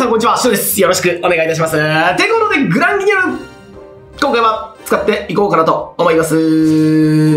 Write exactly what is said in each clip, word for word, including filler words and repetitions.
さんこんにちは、シュウです。よろしくお願いいたします。ということで、グランギニョル、今回は使っていこうかなと思います。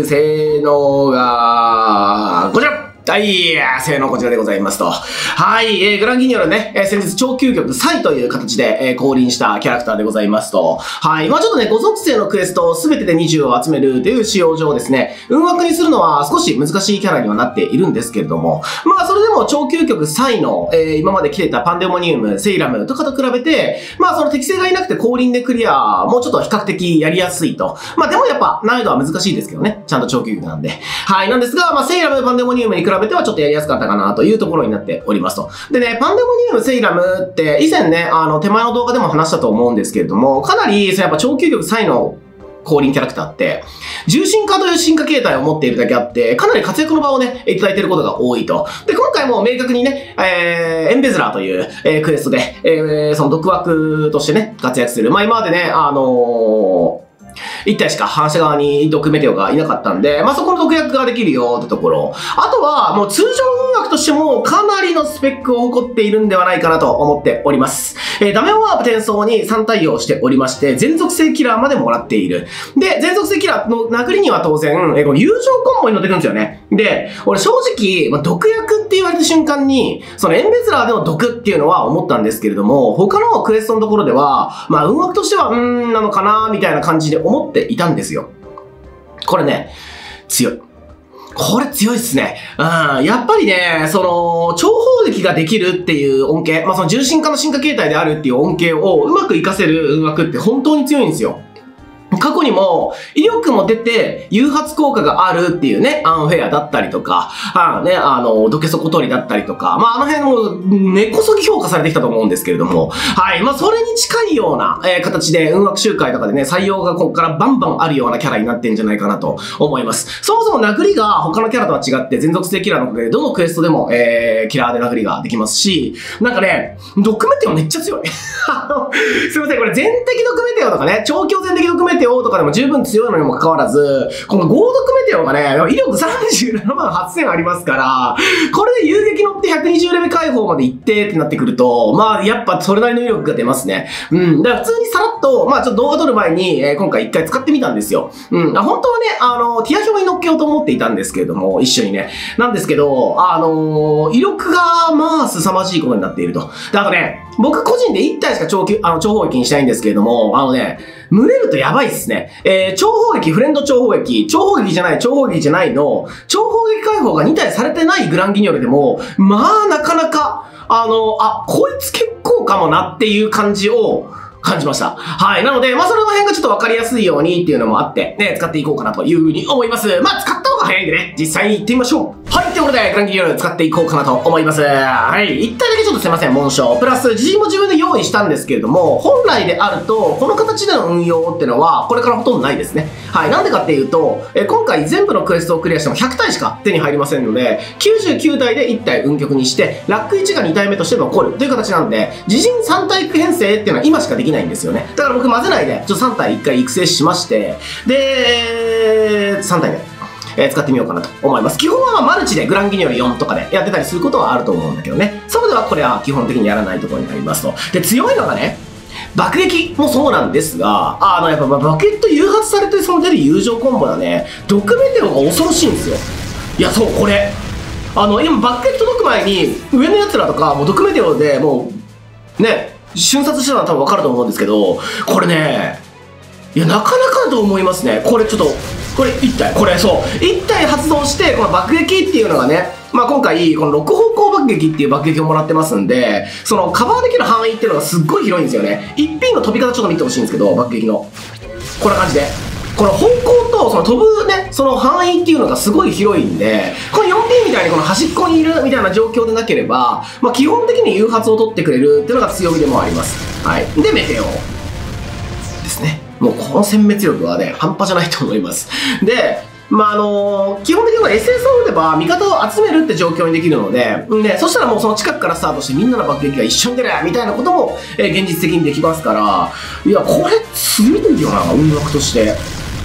性能が、こちらはい、性能こちらでございますと。はい、えー、グランギニョルね、えー、先日超究極サイという形で、えー、降臨したキャラクターでございますと。はい、まあちょっとね、ご属性のクエストを全てでにじゅうを集めるという仕様上ですね、運枠にするのは少し難しいキャラにはなっているんですけれども、まあそれでも超究極サイの、えー、今まで来てたパンデモニウム、セイラムとかと比べて、まあその適性がいなくて降臨でクリア、もうちょっと比較的やりやすいと。まあでもやっぱ難易度は難しいですけどね、ちゃんと超究極なんで。はい、なんですが、まあセイラム、パンデモニウムに比べてはちょっとやりやすかったかなというところになっておりますと。でね、パンデモニウム、セイラムって以前ね、あの手前の動画でも話したと思うんですけれども、かなりやっぱ超究極サイの降臨キャラクターって、重心化という進化形態を持っているだけあって、かなり活躍の場をね、いただいていることが多いと。で、今回も明確にね、えー、エンベズラーという、えー、クエストで、えー、その毒枠としてね、活躍する。まあ今までね、あのー、一体しか反射側に毒メテオがいなかったんで、まあ、そこの毒薬ができるよってところ。あとは、もう通常運枠としてもかなりのスペックを誇っているんではないかなと思っております。えー、ダメワープ転送にさん対応しておりまして、全属性キラーまでもらっている。で、全属性キラーの殴りには当然、えー、この友情コンボに乗ってくるんですよね。で、俺正直、まあ、毒薬って言われた瞬間に、そのエンベズラーでの毒っていうのは思ったんですけれども、他のクエストのところでは、まあ、運枠としては、うーん、なのかなみたいな感じで思っていたんですよ。これね、強い。これ強いっすね。うん。やっぱりね、その、超砲撃ができるっていう恩恵、まあ、その重心化の進化形態であるっていう恩恵をうまく活かせる運枠って本当に強いんですよ。過去にも、威力も出て、誘発効果があるっていうね、アンフェアだったりとか、あのね、あの、ドケソコ取りだったりとか、まあ、あの辺も、根こそぎ評価されてきたと思うんですけれども、はい、まあ、それに近いような、えー、形で、運枠集会とかでね、採用がここからバンバンあるようなキャラになってんじゃないかなと思います。そもそも殴りが他のキャラとは違って、全属性キラーのおかげで、どのクエストでも、えー、キラーで殴りができますし、なんかね、毒メテオめっちゃ強い。あの、すいません、これ全敵毒メテオとかね、超強全敵毒メテオとかでも十分強いのにもかかわらず、この合毒メテオがね、威力さんじゅうななまんはっせんありますから、これで遊撃乗ってひゃくにじゅうレベル解放まで行ってってなってくると、まあやっぱそれなりの威力が出ますね。うん。だから普通にさらっと、まあちょっと動画撮る前に、えー、今回一回使ってみたんですよ。うん。本当はね、あの、ティア表に乗っけようと思っていたんですけれども、一緒にね。なんですけど、あのー、威力がまあ凄まじいことになっていると。で、あとね、僕個人でいち体しか超級、あの、超砲撃にしたいんですけれども、あのね、群れるとやばいっすね。えー、超砲撃、フレンド超砲撃、超砲撃じゃない、超砲撃じゃないの、超砲撃解放がに体されてないグランギニョルでも、まあ、なかなか、あの、あ、こいつ結構かもなっていう感じを、感じました。はい。なので、まあ、その辺がちょっとわかりやすいようにっていうのもあって、ね、使っていこうかなというふうに思います。まあ、使った方が早いんでね、実際に行ってみましょう。はい。ということで、グランギニョル使っていこうかなと思います。はい。一体だけちょっとすいません、紋章。プラス、自信も自分で用意したんですけれども、本来であると、この形での運用っていうのは、これからほとんどないですね。はい。なんでかっていうと、え今回全部のクエストをクリアしてもひゃく体しか手に入りませんので、きゅうじゅうきゅう体でいち体運極にして、ラックいちがに体目として残るという形なんで、自陣さん体編成っていうのは今しかできないんですよね。だから僕混ぜないで、ちょっとさん体いっかい育成しまして、で、さん体で、えー、使ってみようかなと思います。基本はマルチでグランギニョルよんとかでやってたりすることはあると思うんだけどね。それではこれは基本的にやらないところになりますと。で、強いのがね、爆撃もそうなんですが、あの、やっぱ爆撃と誘発されてその出る友情コンボだね、毒メテオが恐ろしいんですよ。いや、そう、これ。あの、今爆撃届く前に、上の奴らとか、もう毒メテオでもう、ね、瞬殺してたのは多分わかると思うんですけど、これね、いや、なかなかだと思いますね。これちょっと、これいち体、これそう、いち体発動して、この爆撃っていうのがね、まあ今回、このろく方向爆撃っていう爆撃をもらってますんで、そのカバーできる範囲っていうのがすっごい広いんですよね。一品の飛び方ちょっと見てほしいんですけど、爆撃の。こんな感じで。この方向とその飛ぶね、その範囲っていうのがすごい広いんで、このよんピンみたいにこの端っこにいるみたいな状況でなければ、まあ基本的に誘発を取ってくれるっていうのが強みでもあります。はい。で、メテオですね。もうこの殲滅力はね、半端じゃないと思います。で、まあ、あのー、基本的には エスエス を打てば味方を集めるって状況にできるので、で、そしたらもうその近くからスタートしてみんなの爆撃が一緒に出るみたいなことも、えー、現実的にできますから、いや、これ強いよな、運枠として。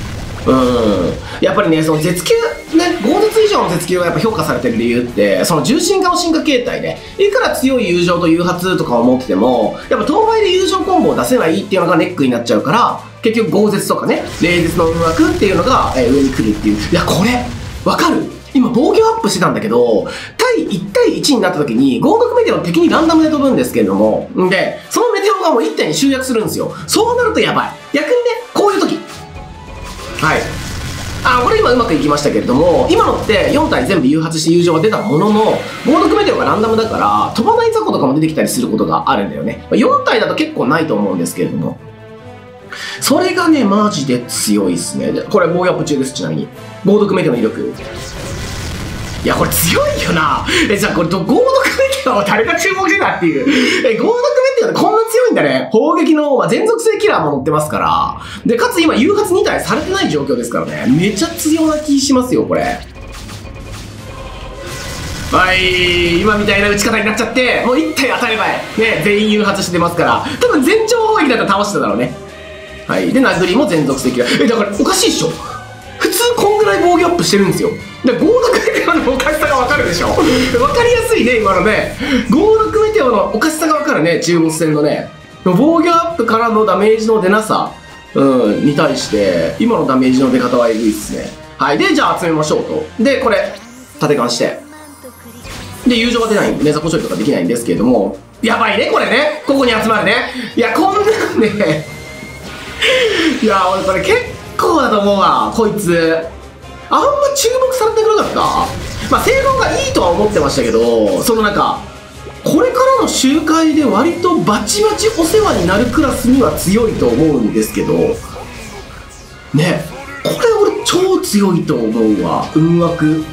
うん。やっぱりね、その絶球、ね、豪絶以上の絶球がやっぱ評価されてる理由って、その重心化の進化形態で、いくら強い友情と誘発とかを持ってても、やっぱ当倍で友情コンボを出せないっていうのがネックになっちゃうから、結局豪絶とかね、冷絶の運枠っていうのが、えー、上に来るっていう。いや、これ、わかる？今防御アップしてたんだけど、対いち対いちになった時に、豪毒メテオの敵にランダムで飛ぶんですけれども、んで、そのメテオがもういってんに集約するんですよ。そうなるとやばい。逆にね、こういう時。はい。あ、これ今うまくいきましたけれども、今のってよん体全部誘発して友情が出たものの、豪毒メテオがランダムだから、飛ばない雑魚とかも出てきたりすることがあるんだよね。よん体だと結構ないと思うんですけれども。それがね、マジで強いですね。これ、防御アップ中です、ちなみに。豪毒メテオの威力。いや、これ強いよな。え、じゃあこれ、豪毒メテオは誰が注目してたっていう。え、豪毒メテオってこんな強いんだね。砲撃の、まあ、全属性キラーも乗ってますから。で、かつ今、誘発に体されてない状況ですからね。めちゃ強な気しますよ、これ。はい、今みたいな打ち方になっちゃって、もういち体当たればいい。ね、全員誘発してますから。多分全長砲撃だったら倒してただろうね。はい。で、殴りも全属性キラー。え、だからおかしいっしょ。普通こんぐらい防御アップしてるんですよ。で、豪毒メテオのおかしさがわかるでしょ。わかりやすいね、今のね。豪毒メテオのおかしさがわかるね、中国戦のね。防御アップからのダメージの出なさ、うん、に対して、今のダメージの出方はえぐいっすね。はい。で、じゃあ集めましょうと。で、これ、縦貫して。で、友情が出ないんで、ね、雑魚処理とかできないんですけれども、やばいね、これね。ここに集まるね。いや、こんなんね。いや、俺これ結構だと思うわ、こいつ。あんま注目されてなかった。まあ性能がいいとは思ってましたけど、そのなんかこれからの周回で割とバチバチお世話になるクラスには強いと思うんですけどね。これ俺超強いと思うわ。運枠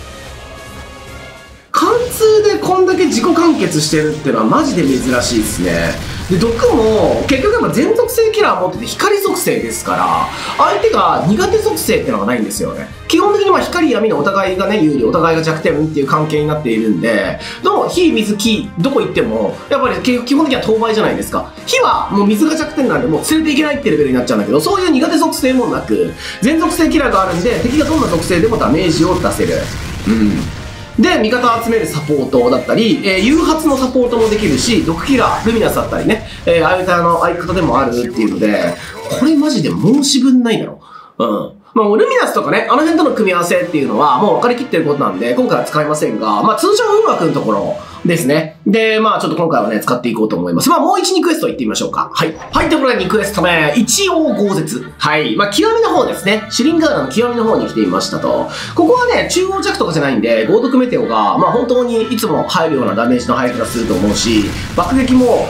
貫通でこんだけ自己完結してるっていうのはマジで珍しいですね。で、毒も結局やっぱ全属性キラー持ってて光属性ですから、相手が苦手属性っていうのがないんですよね。基本的にまあ光闇のお互いがね有利、お互いが弱点っていう関係になっているんで、どの火水木どこ行ってもやっぱり基本的には当倍じゃないですか。火はもう水が弱点なんでもう連れていけないってレベルになっちゃうんだけど、そういう苦手属性もなく全属性キラーがあるんで、敵がどんな属性でもダメージを出せる。うん。で、味方を集めるサポートだったり、えー、誘発のサポートもできるし、毒キラー、ルミナスだったりね、えー、ああいうの相方でもあるっていうので、これマジで申し分ないだろ。うん。まあ、ルミナスとかね、あの辺との組み合わせっていうのはもう分かりきってることなんで、今回は使いませんが、まあ、通常運枠のところですね。で、まあ、ちょっと今回はね、使っていこうと思います。まあ、もういち、にクエストいってみましょうか。はい。はい、ということでにクエスト目、一応豪絶。はい。まあ、極みの方ですね。シュリンガーナの極みの方に来てみましたと。ここはね、中央弱とかじゃないんで、豪毒メテオが、まあ、本当にいつも入るようなダメージの入り方すると思うし、爆撃も、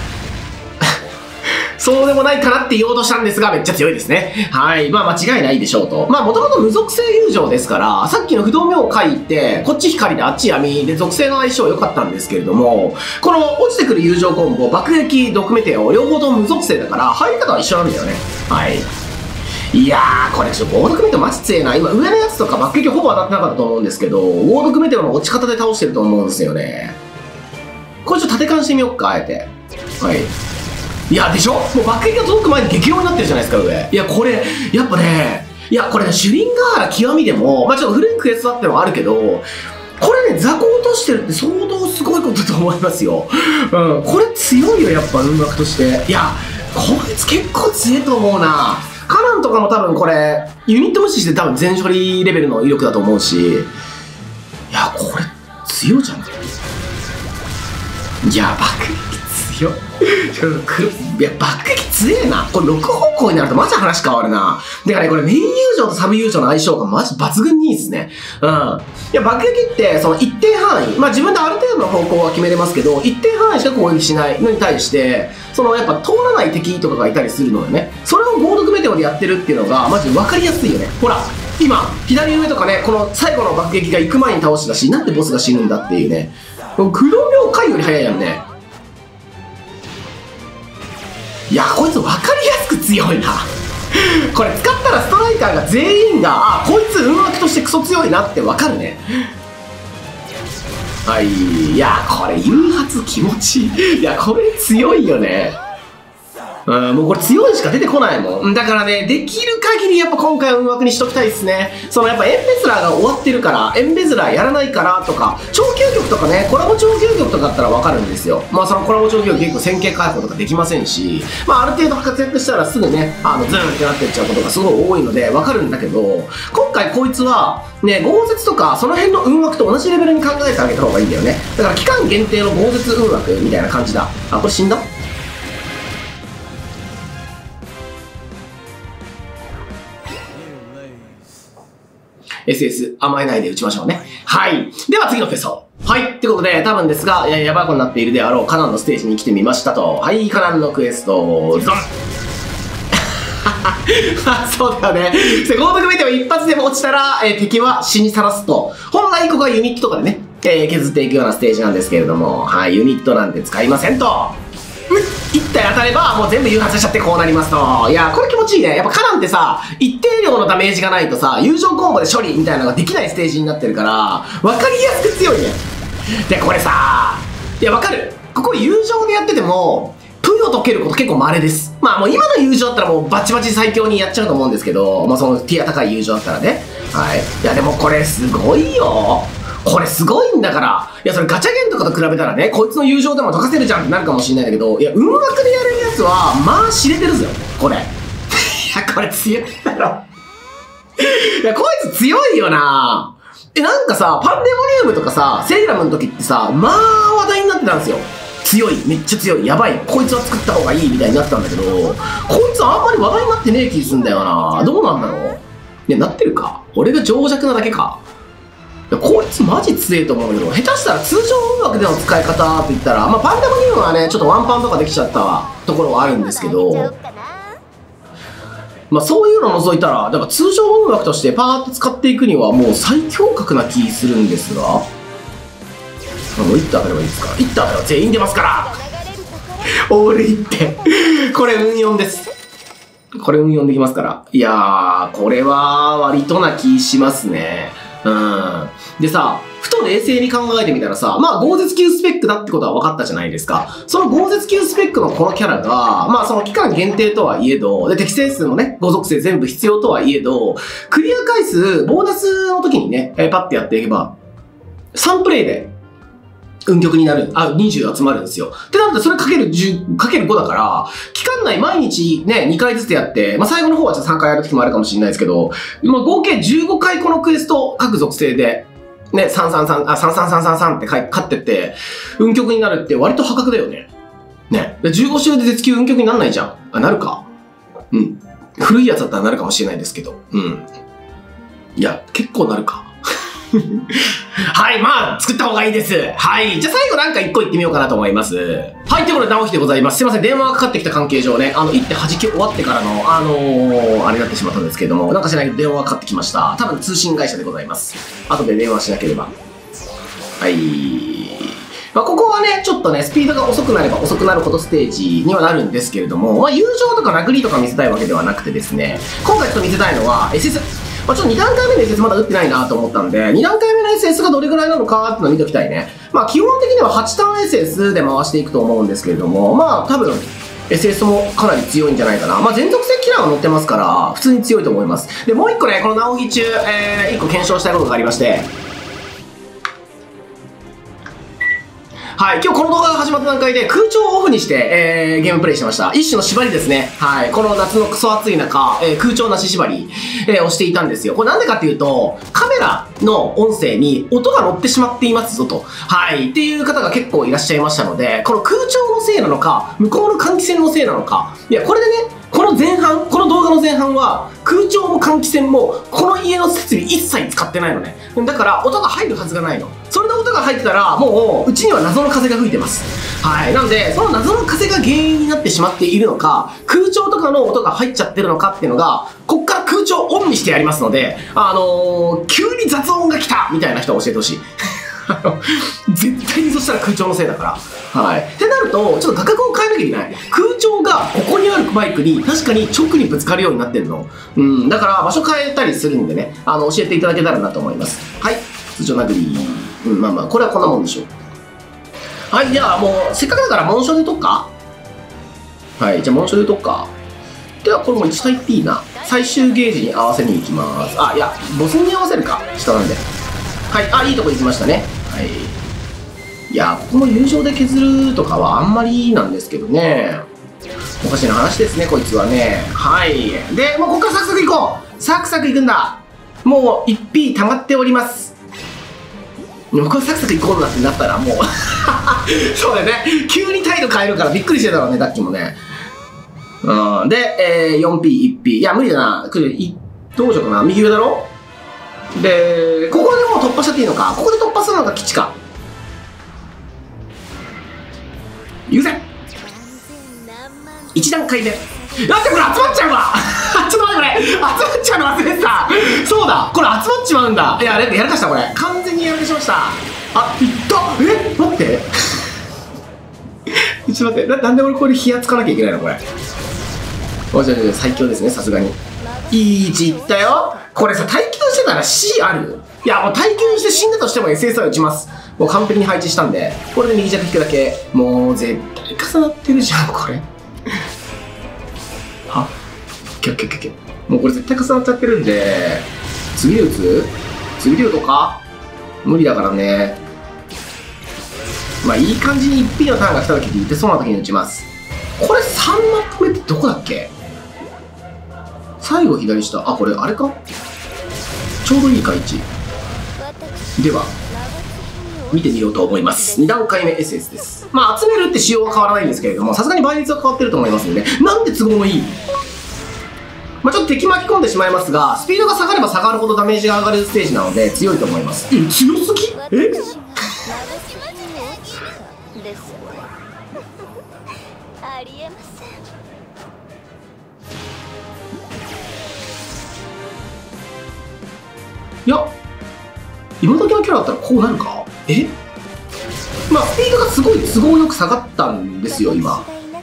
そうでもないかなって言おうとしたんですが、めっちゃ強いですね。はい。まあ間違いないでしょうと。まあもともと無属性友情ですから、さっきの不動明回って、こっち光であっち闇で属性の相性良かったんですけれども、この落ちてくる友情コンボ、爆撃、毒メテオ、両方とも無属性だから、入り方は一緒なんだよね。はい。いやー、これちょっとウォードクメテオマジ強えな。今上のやつとか爆撃ほぼ当たってなかったと思うんですけど、ウォードクメテオの落ち方で倒してると思うんですよね。これちょっと縦貫してみよっか、あえて。はい。いや、でしょ？もう爆撃が届く前に激量になってるじゃないですか、上。いや、これ、やっぱね、いや、これね、シュリンガーラ極みでも、まあちょっと古いクエストだってのはあるけど、これね、雑魚落としてるって相当すごいことだと思いますよ。うん、これ強いよ、やっぱ、運枠として。いや、こいつ結構強いと思うな。カナンとかも多分これ、ユニット無視して多分全処理レベルの威力だと思うし、いや、これ、強いじゃん。いや、爆撃強い。いや、爆撃強えな。これろく方向になるとマジ話変わるな。だからね、これメイン友情とサブ友情の相性がマジ抜群にいいですね。うん。いや、爆撃って、その一定範囲、まあ自分である程度の方向は決めれますけど、一定範囲しか攻撃しないのに対して、そのやっぱ通らない敵とかがいたりするのよね。それをゴードクメテオでやってるっていうのが、マジで分かりやすいよね。ほら、今、左上とかね、この最後の爆撃が行く前に倒したし、なんでボスが死ぬんだっていうね。この駆動秒回より早いやんね。いや、こいつ分かりやすく強いな。これ使ったらストライカーが全員が、あ、こいつ運枠としてクソ強いなって分かるね。はい。いや、これ誘発気持ちいい。いや、これ強いよね。 うん、もうこれ強いしか出てこないもん。だからね、できる限りやっぱ今回は運枠にしときたいですね。そのやっぱエンベズラーが終わってるから、エンベズラーやらないからとか、超究極とかね、コラボ超究極とかだったらわかるんですよ。まあそのコラボ超究極結構線形解放とかできませんし、まあある程度活躍したらすぐね、あの、ズーンってなってっちゃうことがすごい多いのでわかるんだけど、今回こいつは、ね、豪雪とかその辺の運枠と同じレベルに考えてあげた方がいいんだよね。だから期間限定の豪雪運枠みたいな感じだ。あ、これ死んだ？エスエス 甘えないで打ちましょうね。はい。では次のクエスト。はい。ってことで、多分ですが、ややばいことになっているであろうカナンのステージに来てみましたと。はい、カナンのクエスト、ドンそうだよね。豪徳見ても一発でも落ちたら、えー、敵は死にさらすと。本来ここはユニットとかでね、えー、削っていくようなステージなんですけれども、はい、ユニットなんて使いませんと。一体当たればもう全部誘発しちゃってこうなりますと。いや、これ気持ちいいね。やっぱカナンってさ、一定量のダメージがないとさ、友情コンボで処理みたいなのができないステージになってるから、わかりやすく強いね。で、これさ、いや、わかる。ここ友情でやってても、プヨ解けること結構稀です。まあもう今の友情だったらもうバチバチ最強にやっちゃうと思うんですけど、まあそのティア高い友情だったらね。はい。いやでもこれすごいよ。これすごいんだから。いやそれガチャゲンとかと比べたらね、こいつの友情でも解かせるじゃんってなるかもしれないんだけど、いや運枠でやれるやつは、まあ知れてるぞ、これ。いやこれ強いだろ。いやこいつ強いよな。え、なんかさ、パンデモニウムとかさ、セイラムの時ってさ、まあ話題になってたんですよ。強い、めっちゃ強い、やばい、こいつは作った方がいいみたいになってたんだけど、こいつあんまり話題になってねえ気すんだよな。どうなんだろう。いや、なってるか。俺が情弱なだけか。いや、こいつマジ強いと思うんだけど、下手したら通常音楽での使い方って言ったら、まあパンデモニウムはね、ちょっとワンパンとかできちゃったところはあるんですけど、まあそういうのを除いたら、だから通常音楽としてパーッと使っていくにはもう最強格な気するんですが、もういって当たればいいですから。いって当たれば全員出ますからオールいって。これ運よんです。これ運よんできますから。いやー、これは割とな気しますね。うん。でさ、ふと冷静に考えてみたらさ、まあ、豪絶級スペックだってことは分かったじゃないですか。その豪絶級スペックのこのキャラが、まあ、その期間限定とはいえど、で、適正数もね、ご属性全部必要とはいえど、クリア回数、ボーナスの時にね、えー、パッてやっていけば、さんプレイで、運極になる、あ、にじゅう集まるんですよ。ってなると、それかけるじゅう、かけるごだから、期間内毎日ね、にかいずつやって、まあ最後の方はちょっとさんかいやる時もあるかもしれないですけど、まあ合計じゅうごかいこのクエスト、各属性で、ね、さんさんさん、あ、さんさんさんさんさんって勝ってって、運極になるって割と破格だよね。ね。じゅうご周で絶級運極になんないじゃん。あ、なるか。うん。古いやつだったらなるかもしれないですけど。うん。いや、結構なるか。はい、まあ、作った方がいいです。はい。じゃあ最後なんか一個言ってみようかなと思います。はい、ということで、直樹でございます。すいません、電話がかかってきた関係上ね、あの、一手弾き終わってからの、あのー、あれになってしまったんですけれども、なんかしないけど電話がかかってきました。多分通信会社でございます。後で電話しなければ。はい。まあ、ここはね、ちょっとね、スピードが遅くなれば遅くなるほどステージにはなるんですけれども、まあ、友情とか殴りとか見せたいわけではなくてですね、今回ちょっと見せたいのは、エスエス、まあ、ちょっとに段階目の エスエス まだ打ってないなと思ったんで、に段階目の エスエス がどれぐらいなのかっていうのを見ておきたいね。まあ、基本的にははちターン エスエス で回していくと思うんですけれども、まあ、多分、エスエス もかなり強いんじゃないかな。まあ、全属性キラーが乗ってますから、普通に強いと思います。で、もう一個ね、この直木中、えー、一個検証したいことがありまして、はい、今日この動画が始まった段階で空調をオフにして、えー、ゲームプレイしてました。一種の縛りですね。はい、この夏のクソ暑い中、えー、空調なし縛り、えー、をしていたんですよ。これなんでかっていうと、カメラの音声に音が乗ってしまっていますぞと。はい、っていう方が結構いらっしゃいましたので、この空調のせいなのか、向こうの換気扇のせいなのか、いや、これでね、この前半、この動画の前半は、空調も換気扇も、この家の設備一切使ってないのね。だから、音が入るはずがないの。それで音が入ってたら、もう、うちには謎の風が吹いてます。はい。なんで、その謎の風が原因になってしまっているのか、空調とかの音が入っちゃってるのかっていうのが、こっから空調オンにしてやりますので、あのー、急に雑音が来たみたいな人は教えてほしい。絶対にそしたら空調のせいだから。はい。ってなると、ちょっと画角を変えなきゃいけない。空調がここにあるバイクに確かに直にぶつかるようになってるの。うん。だから場所変えたりするんでね、あの、教えていただけたらなと思います。はい。通常殴り。うん、まあまあ、これはこんなもんでしょう。はい。じゃあもう、せっかくだから紋章でとくか。 はい、じゃあもうちょい言うとくか。ではこれもいち対 P な。最終ゲージに合わせに行きます。あ、いや、ボスに合わせるか。下なんで。はい、あ、いいとこ行きましたね。はい。いや、ここも友情で削るとかはあんまりなんですけどね。おかしな話ですね、こいつはね。はい。で、もうここからサクサク行こう。サクサク行くんだ。もう いちピー 溜まっております。もうこれサクサク行こうなってなったらもうそうだよね。急に態度変えるからびっくりしてたわね、さっきもね。うん。で、えー、よんピー、いちピー。いや、無理だな。これ、い、どうしようかな。右上だろ。で、ここでもう突破しちゃっていいのか。ここで突破するのが基地か。行くぜ。いち段階目。だってこれ集まっちゃうわちょっと待って、これ集まっちゃうの忘れてた。そうだ、これ集まっちまうんだ。いや、やらかした、これ。完全にやらかしました。あ、いったえ待ってちょっと待ってな、なんで俺これ火圧つかなきゃいけないのこれ。おじゃじゃ最強ですね、さすがに。いい位置いったよ。これさ、耐久してたら C ある？いや、もう耐久して死んだとしても エスエス は打ちます。もう完璧に配置したんで、これで右弱引くだけ。もう絶対重なってるじゃん、これ。はキャッキャッキャッキャッ。もうこれ絶対重なっちゃってるんで、次で打つ？次で打とうか？無理だからね。まあいい感じに いちピー のターンが来た時に打てそうな時に打ちます。これさんマップ目ってどこだっけ？最後左下。あ、これあれか？ちょうどいいか位置。では、見てみようと思います。に段階目 エスエス です。まあ集めるって仕様は変わらないんですけれども、さすがに倍率は変わってると思いますので、なんて都合のいい。まあちょっと敵巻き込んでしまいますが、スピードが下がれば下がるほどダメージが上がるステージなので強いと思います。え、強すぎ？え？ ありえません。 いや、今時のキャラだったらこうなるか？え？まあスピードがすごい都合よく下がったんですよ今。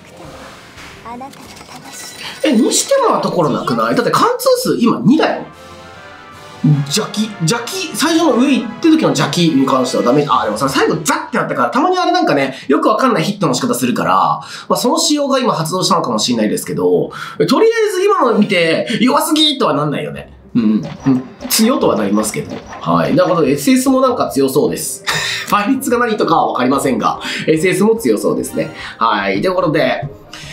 え、にしてもなところなくない？だって貫通数今にだよ。邪気邪気最初の上行ってる時の邪気に関してはダメ。あ、でもさ最後ザッってなったから、たまにあれなんかねよくわかんないヒットの仕方するから、まあ、その仕様が今発動したのかもしれないですけど、とりあえず今の見て弱すぎとはなんないよね。うん、うん、強とはなりますけど。はい。なるほど、エスエス もなんか強そうです。倍率が何とかはわかりませんが、エスエス も強そうですね。はい。ということで、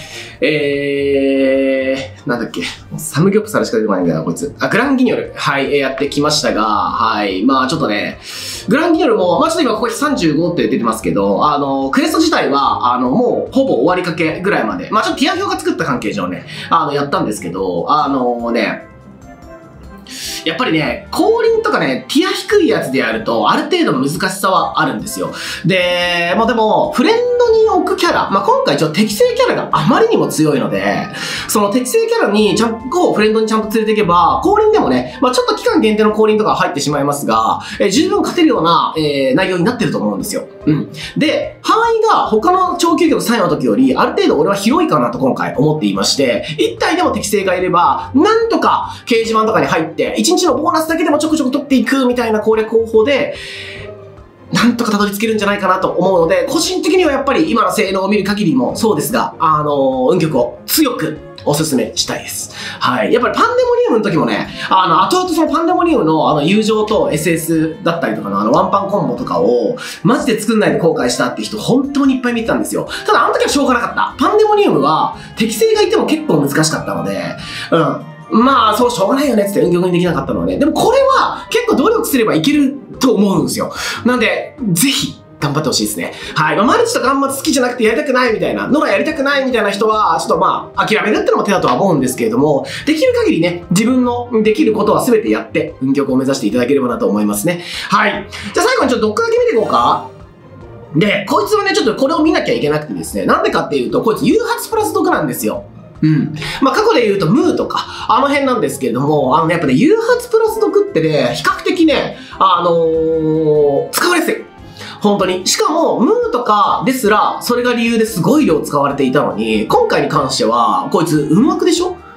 えー、なんだっけ、サムギョプサルしか出てこないんだよ、こいつ。あ、グランギニョル。はい、やってきましたが、はい。まあちょっとね、グランギニョルも、まあちょっと今ここさんじゅうごって出てますけど、あの、クエスト自体は、あの、もうほぼ終わりかけぐらいまで、まあちょっとティア表が作った関係上ね、あの、やったんですけど、あのね、やっぱりね、降臨とかね、ティア低いやつでやると、ある程度の難しさはあるんですよ。で、もうでも、フレンドに置くキャラ、まあ、今回ちょっと適正キャラがあまりにも強いので、その適正キャラにちゃんと、フレンドにちゃんと連れていけば、降臨でもね、まあ、ちょっと期間限定の降臨とか入ってしまいますが、えー、十分勝てるような、えー、内容になってると思うんですよ。うん。で、範囲が他の超究極さんいの時より、ある程度俺は広いかなと今回思っていまして、いち体でも適正がいれば、なんとか掲示板とかに入って、いちにちのボーナスだけでもちょくちょく取っていくみたいな攻略方法で、なんとかたどり着けるんじゃないかなと思うので、個人的にはやっぱり今の性能を見る限りもそうですが、あのー、運極を強くおすすめしたいです。はい。やっぱりパンデモニウムの時もね、あの、後々そのパンデモニウムのあの友情と エスエス だったりとかのあのワンパンコンボとかを、マジで作んないで後悔したって人本当にいっぱい見てたんですよ。ただあの時はしょうがなかった。パンデモニウムは適性がいても結構難しかったので、うん。まあ、そう、しょうがないよねって運極にできなかったのはね。でもこれは結構努力すればいけると思うんですよ。なんで、ぜひ、頑張ってほしいですね。はい。まあ、マルチとかあんま好きじゃなくてやりたくないみたいなのがやりたくないみたいな人は、ちょっとまあ、諦めるってのも手だとは思うんですけれども、できる限りね、自分のできることは全てやって、運極を目指していただければなと思いますね。はい。じゃあ最後にちょっとどっかだけ見ていこうか。で、こいつはね、ちょっとこれを見なきゃいけなくてですね、なんでかっていうと、こいつ誘発プラス毒なんですよ。うん。まあ、過去で言うと、ムーとか、あの辺なんですけれども、あのね、やっぱね、誘発プラス毒ってね、比較的ね、あのー、使われやすい。本当に。しかも、ムーとかですら、それが理由ですごい量使われていたのに、今回に関しては、こいつ、運枠でしょ？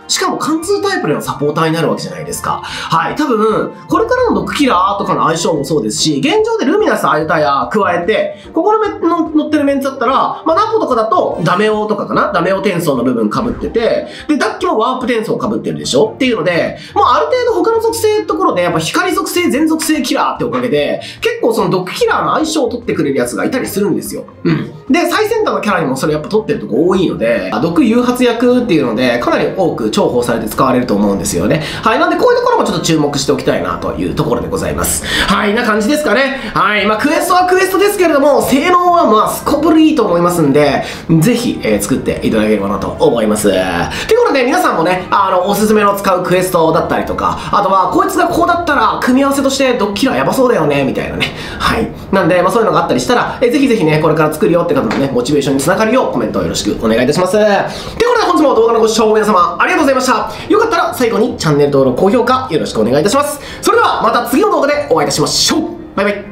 しかも貫通タイプでのサポーターになるわけじゃないですか。はい。多分、これからのドッグキラーとかの相性もそうですし、現状でルミナスアルタヤ加えて、ここのめの乗ってるメンツだったら、まあ、ナポとかだとダメオとかかなダメオ転送の部分被ってて、で、ダッキもワープ転送被ってるでしょっていうので、もうある程度他の属性のところで、やっぱ光属性、全属性キラーっておかげで、結構そのドッグキラーの相性を取ってくれるやつがいたりするんですよ。うん。で、最先端のキャラにもそれやっぱ取ってるとこ多いので、毒誘発役っていうので、かなり多く重宝されて使われると思うんですよね。はい。なんでこういうところもちょっと注目しておきたいなというところでございます。はい。な感じですかね。はい。まあ、クエストはクエストですけれども、性能はまあ、すこぶるいいと思いますんで、ぜひ、えー、作っていただければなと思います。ということで、皆さんもね、あの、おすすめの使うクエストだったりとか、あとは、こいつがこうだったら、組み合わせとしてドッキラーやばそうだよね、みたいなね。はい。なんで、まあ、そういうのがあったりしたら、えー、ぜひぜひね、これから作るよって方のね、モチベーションにつながるようコメントをよろしくお願いいたします。ということで本日も動画のご視聴皆様ありがとうございました。よかったら最後にチャンネル登録、高評価よろしくお願いいたします。それではまた次の動画でお会いいたしましょう。バイバイ。